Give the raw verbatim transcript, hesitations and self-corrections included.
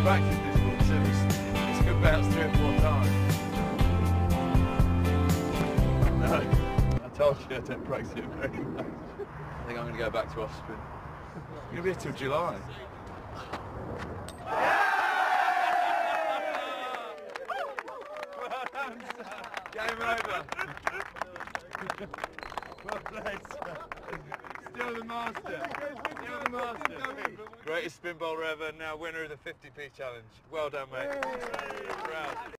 practice this one, so it's, it's good bounce three or four times. No, I told you I don't practice it very much. I think I'm going to go back to off spin. I'm going to be here till July. Game over. Well played, sir. Still the master. Still the master. Greatest spin bowler ever, now winner of the fifty p challenge. Well done, mate. Proud.